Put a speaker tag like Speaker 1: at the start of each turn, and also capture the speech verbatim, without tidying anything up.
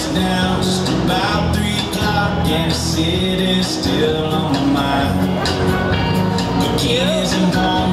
Speaker 1: it's now just about three o'clock, and the city's still on my mind. Bikinis and palm